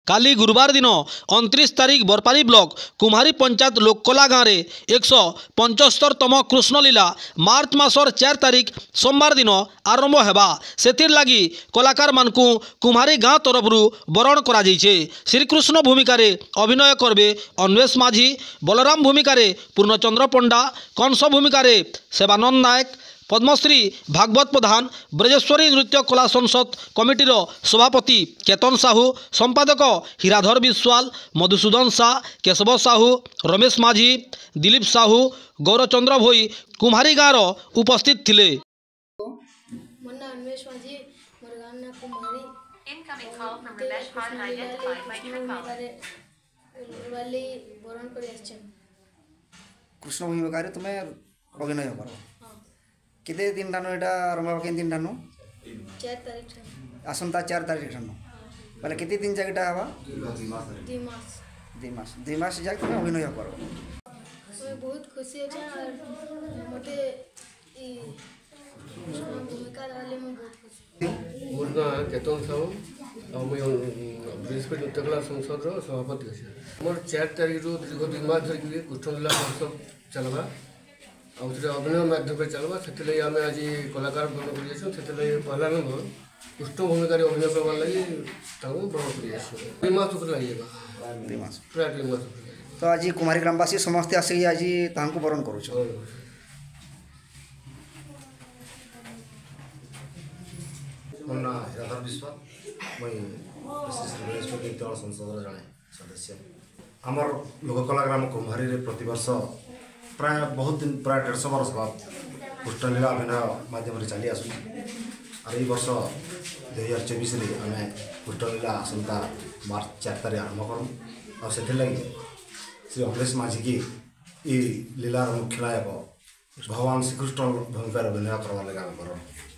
काली गुरुवार दिन 29 तारीख बरपाली ब्लॉक कुम्हारी पंचायत लोककला गाँव में 175तम कृष्णलीला मार्च मासर 4 तारीख सोमवार दिन आरंभ होगा से लगी कलाकार मानकु कुम्हारी गाँव तरफ बरण करा श्रीकृष्ण भूमिका अभिनय करबे अन्वेष माझी, बलराम भूमिका पूर्णचंद्र पंडा, कंस भूमिका सेवानंद नायक, पद्मश्री भागवत प्रधान, ब्रजेश्वरी नृत्य कला संसद कमिटीर सभापति केतन साहू, संपादक हीराधर विश्वाल, मधुसूदन शाह, केशव साहू, रमेश माझी, दिलीप साहू, गौरचंद्र भोई कुम्हारी गाँव उपस्थित थिले। कृष्ण भूमिका तुम्हें अभिनय कर केते दिन ठानु एटा आरंभ के दिन ठानु 4 तारीख आसंता 4 तारीख ठानु बोले केते दिन जाक एटा हवा 2 मास जाक तुम अभिनय कर बहुत खुशी है और मते ई भूमिका रहले में बहुत खुशी मोर ना केतन साहू और मैं ब्रिजपेट नृत्य कला संसद सभापति अच्छे मोर 4 तारीख दीर्घ 2 मास धरिक कृष्णलीला महोत्सव चलवा और अभिनय माध्यम चलवा से आम आज कलाकार बरण कर पहला नंबर कृष्ण भूमिका अभिनय करवार लगे बरण कर 2 मास लगे प्राय 2 मास। तो आज कुमारी ग्रामवासी समस्ते आसिक आज तांको बरण करूछ मोना हीराधर विश्वाल मैं संसद जड़े सदस्य आमर लोककला ग्राम कुम्हारी प्रतिवर्ष प्राय बहुत दिन प्राय 150 वर्ष बाद कृष्णलीला अभिनय माध्यम चली आस और वर्ष 2024 आम कृष्णलीला आसंता मार्च 4 तारीख आरंभ करूँ और से लगी श्री अन्वेष माझी की लीलार मुख्य नायक भगवान श्रीकृष्ण भूमिका अभिनय करवा लगे आम करूँ।